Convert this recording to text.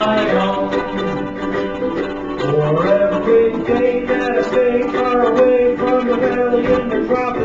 my own. For every day that I stay far away from the valley in the tropics.